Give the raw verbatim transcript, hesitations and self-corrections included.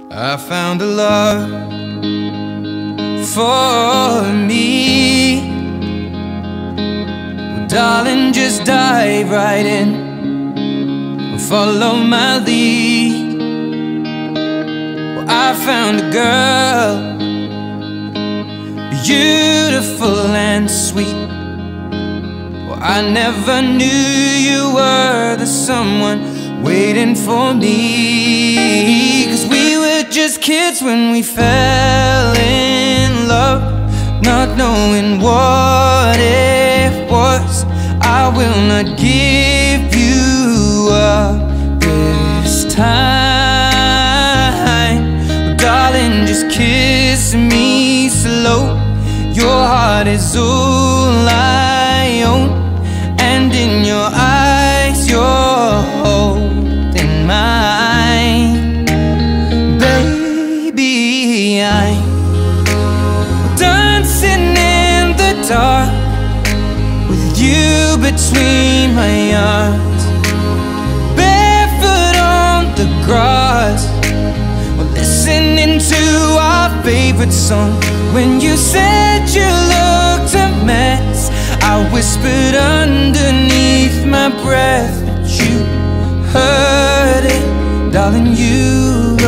I found a love for me. Well, darling, just dive right in, follow my lead. Well, I found a girl, beautiful and sweet. Well, I never knew you were the someone waiting for me. 'Cause we were just kids when we fell in love, not knowing what it was. I will not give you up this time. Darling, just kiss me slow. Your heart is all I own, and in your eyes you're holding mine. Baby, I'm dancing in the dark with you between my arms, barefoot on the grass, we're listening to our favorite song. When you said you looked a mess, I whispered underneath my breath, but you heard it, darling, you